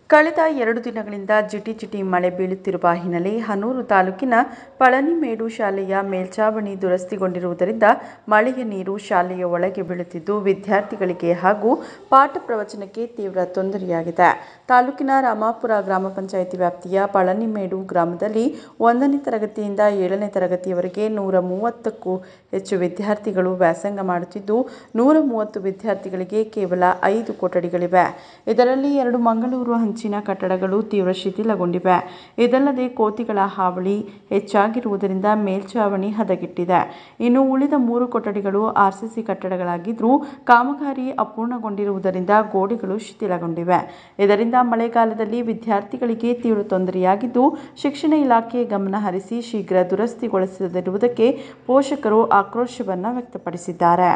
ಕಳೆದ 2 ದಿನಗಳಿಂದ ಜಿಟಿ ಮಳೆ ಬೀಳುತ್ತಿರುವ ಹಿನ್ನೆಲೆ ಹನೂರು ತಾಲೂಕಿನ ಪಳನಿಮೇಡು ಶಾಲೆಯ ಮೇಲ್ಛಾವಣಿ ದುರಸ್ತಿಗೊಂಡಿರುವುದರಿಂದ ಮಳೆಯ ನೀರು ಶಾಲೆಯ ಒಳಗೆ ಬೀಳುತ್ತಿದ್ದು ವಿದ್ಯಾರ್ಥಿಗಳಿಗೆ ಹಾಗೂ ಪಾಠ ಪ್ರವಚನಕ್ಕೆ ತೀವ್ರ ತೊಂದರೆಯಾಗಿದೆ. ತಾಲೂಕಿನ ರಾಮಾಪುರ ಗ್ರಾಮ ಪಂಚಾಯಿತಿ ವ್ಯಾಪ್ತಿಯ ಪಳನಿಮೇಡು ಗ್ರಾಮದಲ್ಲಿ 1ನೇ ತರಗತಿಯಿಂದ 7ನೇ ತರಗತಿಯವರೆಗೆ 130ಕ್ಕೂ ಹೆಚ್ಚು ವಿದ್ಯಾರ್ಥಿಗಳು ವ್ಯಾಸಂಗ ಮಾಡುತ್ತಿದ್ದು 130 ವಿದ್ಯಾರ್ಥಿಗಳಿಗೆ ಕೇವಲ 5 ಕೊಠಡಿಗಳಿವೆ. ಇದರಲ್ಲಿ 2 ಮಂಗಳೂರು ಹಂಚಿನ ಕಟ್ಟಡಗಳು ತೀವ್ರ ಶಿಥಿಲಗೊಂಡಿವೆ. ಇದಲ್ಲದೆ ಕೋತಿಗಳ ಹಾವಳಿ ಹೆಚ್ಚಾಗಿರುವುದರಿಂದ ಮೇಲ್ಛಾವಣಿ ಹದಗೆಟ್ಟಿದೆ. ಇನ್ನು ಉಳಿದ 3 ಕೊಠಡಿಗಳು ಆರ್ಸಿಸಿ ಕಟ್ಟಡಗಳಾಗಿದ್ದು ಕಾಮಗಾರಿ ಅಪೂರ್ಣಗೊಂಡಿರುವುದರಿಂದ ಗೋಡೆಗಳು ಶಿಥಿಲಗೊಂಡಿವೆ. ಇದರಿಂದ ಮಳೆಗಾಲದಲ್ಲಿ ವಿದ್ಯಾರ್ಥಿಗಳಿಗೆ ತೀವ್ರ ತೊಂದರೆಯಾಗಿದ್ದು ಶಿಕ್ಷಣ ಇಲಾಖೆ ಗಮನ ಹರಿಸಿ ಶೀಘ್ರ ದುರಸ್ತಿಗೊಳಿಸದಿರುವುದಕ್ಕೆ ಪೋಷಕರು ಆಕ್ರೋಶವನ್ನು ವ್ಯಕ್ತಪಡಿಸಿದ್ದಾರೆ.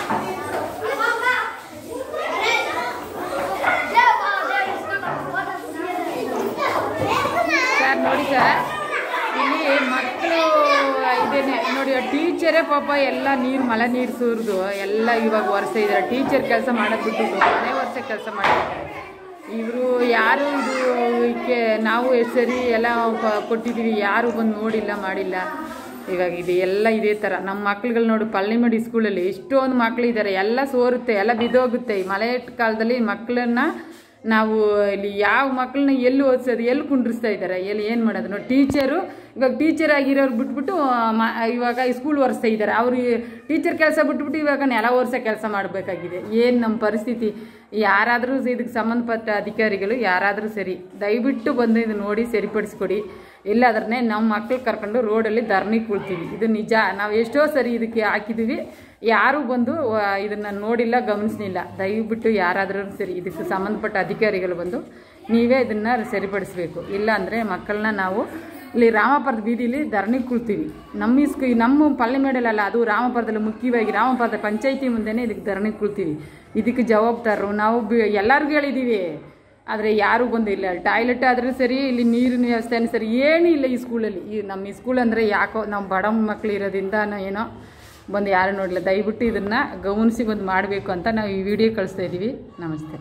ನೋಡಿ ಸರ್, ಇಲ್ಲಿ ಮಕ್ಕಳು ಇದೇನೆ ನೋಡಿ, ಟೀಚರೇ ಪಾಪ ಎಲ್ಲ ಮಳೆ ನೀರು ಸುರಿದು ಎಲ್ಲ ಇವಾಗ ಒರೆಸ್ತಾ ಇದ್ದಾರೆ. ಟೀಚರ್ ಕೆಲಸ ಮಾಡೋದು ಬಿಟ್ಟು ಮನೆ ವರ್ಷ ಕೆಲಸ ಮಾಡಿದ್ದಾರೆ. ಇವರು ಯಾರು ಇದಕ್ಕೆ ನಾವು ಸರಿ ಎಲ್ಲ ಕೊಟ್ಟಿದ್ದೀವಿ, ಯಾರು ಬಂದು ನೋಡಿಲ್ಲ ಮಾಡಿಲ್ಲ. ಇವಾಗ ಇದು ಎಲ್ಲ ಇದೇ ಥರ ನಮ್ಮ ಮಕ್ಳುಗಳು ನೋಡಿ, ಪಳನಿಮೇಡು ಸ್ಕೂಲಲ್ಲಿ ಎಷ್ಟೊಂದು ಮಕ್ಕಳು ಇದ್ದಾರೆ. ಎಲ್ಲ ಸೋರುತ್ತೆ, ಎಲ್ಲ ಬಿದ್ದೋಗುತ್ತೆ. ಈ ಮಳೆ ಕಾಲದಲ್ಲಿ ಮಕ್ಕಳನ್ನ ನಾವು ಇಲ್ಲಿ ಯಾವ ಮಕ್ಕಳನ್ನ ಎಲ್ಲಿ ಓದಿಸೋದು, ಎಲ್ಲಿ ಕುಂಡ್ರಿಸ್ತಾ ಇದ್ದಾರೆ, ಎಲ್ಲಿ ಏನು ಮಾಡೋದು ನೋಡಿ. ಟೀಚರು ಇವಾಗ ಟೀಚರ್ ಆಗಿರೋರು ಬಿಟ್ಬಿಟ್ಟು ಇವಾಗ ಸ್ಕೂಲ್ ಒರೆಸ್ತಾ ಇದ್ದಾರೆ. ಅವರು ಟೀಚರ್ ಕೆಲಸ ಬಿಟ್ಬಿಟ್ಟು ಇವಾಗ ನೆಲ ಒರೆಸೋ ಕೆಲಸ ಮಾಡಬೇಕಾಗಿದೆ. ಏನು ನಮ್ಮ ಪರಿಸ್ಥಿತಿ. ಯಾರಾದರೂ ಇದಕ್ಕೆ ಸಂಬಂಧಪಟ್ಟ ಅಧಿಕಾರಿಗಳು ಯಾರಾದರೂ ಸರಿ ದಯವಿಟ್ಟು ಬಂದು ಇದು ನೋಡಿ ಸರಿಪಡಿಸ್ಕೊಡಿ. ಇಲ್ಲಾದ್ರೆ ನಮ್ಮ ಮಕ್ಕಳು ಕರ್ಕೊಂಡು ರೋಡಲ್ಲಿ ಧರಣಿ ಕೂಳ್ತೀವಿ. ಇದು ನಿಜ. ನಾವು ಎಷ್ಟೋ ಸರಿ ಇದಕ್ಕೆ ಹಾಕಿದ್ದೀವಿ, ಯಾರೂ ಬಂದು ಇದನ್ನು ನೋಡಿಲ್ಲ, ಗಮನಿಸಲಿಲ್ಲ. ದಯವಿಟ್ಟು ಯಾರಾದರೂ ಸರಿ ಇದಕ್ಕೆ ಸಂಬಂಧಪಟ್ಟ ಅಧಿಕಾರಿಗಳು ಬಂದು ನೀವೇ ಇದನ್ನು ಸರಿಪಡಿಸಬೇಕು. ಇಲ್ಲಾಂದರೆ ಮಕ್ಕಳನ್ನ ನಾವು ಇಲ್ಲಿ ರಾಮಪುರದ ಬೀದಿಲಿ ಧರಣಿ ಕೂಳ್ತೀವಿ. ನಮ್ಮ ಪಳನಿಮೇಡಲ್ಲ, ಅದು ರಾಮಪುರದಲ್ಲಿ ಮುಖ್ಯವಾಗಿ ರಾಮಪುರದ ಪಂಚಾಯಿತಿ ಮುಂದೆನೇ ಇದಕ್ಕೆ ಧರಣಿ ಕೂಳ್ತೀವಿ. ಇದಕ್ಕೆ ಜವಾಬ್ದಾರರು ನಾವು ಎಲ್ಲರಿಗೂ ಹೇಳಿದ್ದೀವಿ, ಆದರೆ ಯಾರೂ ಬಂದಿಲ್ಲ. ಟಾಯ್ಲೆಟ್ ಆದರೂ ಸರಿ, ಇಲ್ಲಿ ನೀರಿನ ವ್ಯವಸ್ಥೆನೂ ಸರಿ, ಏನೂ ಇಲ್ಲ ಈ ಸ್ಕೂಲಲ್ಲಿ. ನಮ್ಮ ಈ ಸ್ಕೂಲ್ ಅಂದರೆ ಯಾಕೋ ನಾವು ಬಡ ಮಕ್ಕಳು ಇರೋದ್ರಿಂದ ಏನೋ ಬಂದು ಯಾರು ನೋಡಲಿಲ್ಲ. ದಯವಿಟ್ಟು ಇದನ್ನು ಗಮನಿಸಿ ಬಂದು ಮಾಡಬೇಕು ಅಂತ ನಾವು ಈ ವಿಡಿಯೋ ಕಳಿಸ್ತಾ ಇದ್ದೀವಿ. ನಮಸ್ತೆ.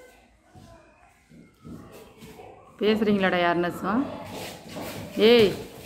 பேசுகிறீங்களாடா யாருன்னு? ஏய்